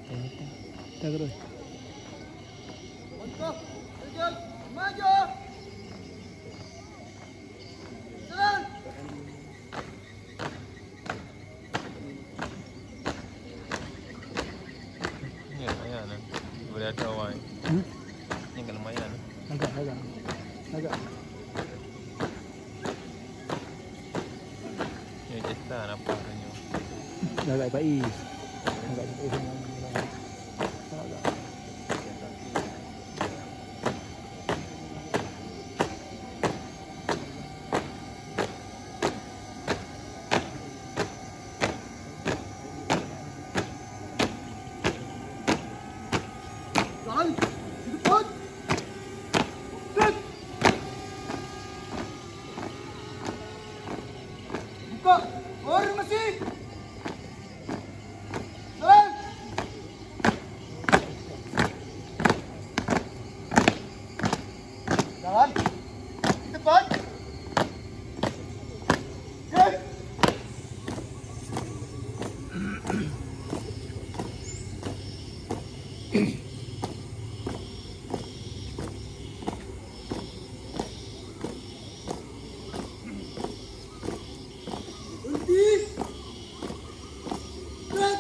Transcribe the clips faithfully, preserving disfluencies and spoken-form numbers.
Terus. Untuk, terjun, maju. Jalan. Ini lumayan lah. Boleh ada awal. Hmm? Ini kan lumayan. Agak, agak. Agak. Ini kita nampak senyum. Agak baik. Agak baik. Agak. Jalan. Di depan. Set. Buka. Formasi. Jalan. Jalan. Di depan. Set. Berhenti. Set.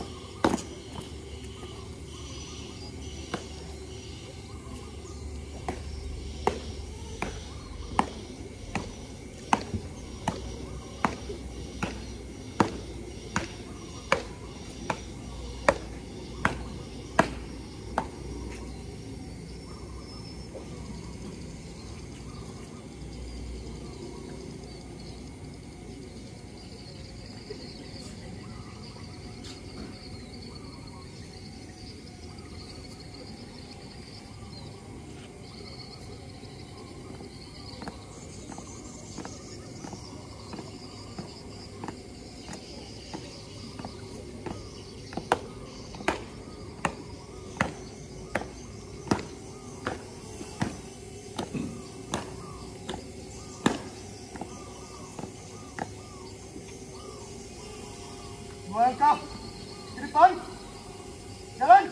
Dua langkah ke depan. Jalan.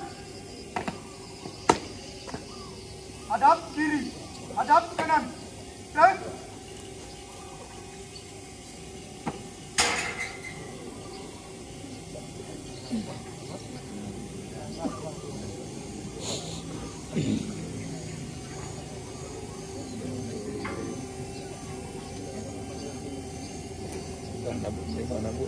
Hadap kiri. Hadap kanan. Dan Tak nabut, saya tak nabut.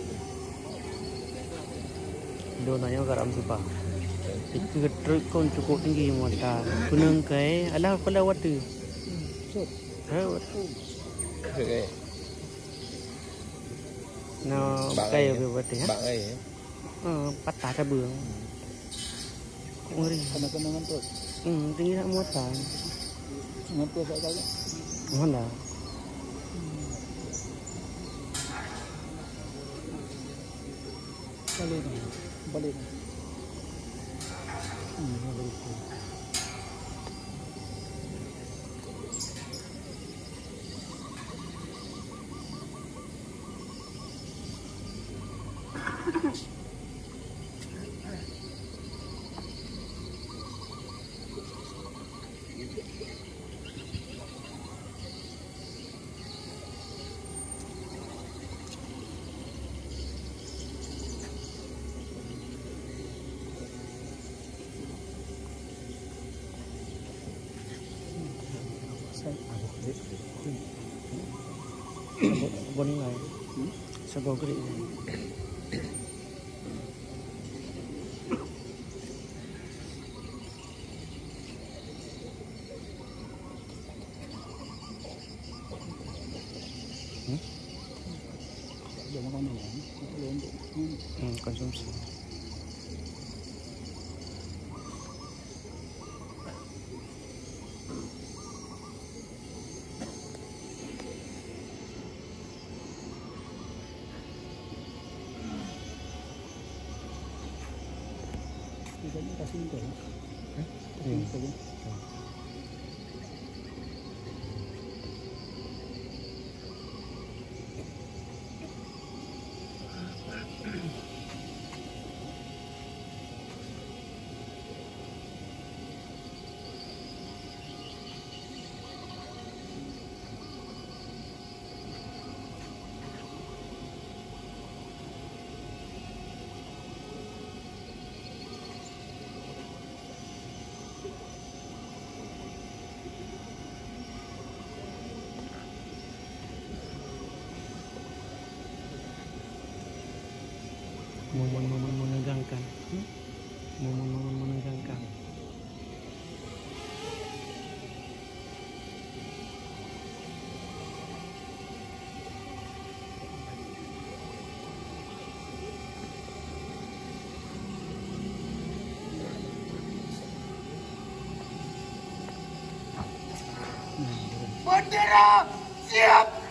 Dia nanya garam siapa? Itu truk kon cukup tinggi mata. Kunang kai, alah pala water. Sud. Ha, water. Okay. No, kai apa water ha? Bak ai. Ah, patah tabung. Ngeri. Kena-kena ngantuk. Hmm, tinggi nak muatan. Ngantuk tak tahu. Mana? Balik ni. Balik ni. Hmm, balik. Bon này. Sao bao cái này? Hmm, konsumsi. Kasih ni tu. Eh? Kasih ni tu. Menyerah! Siap!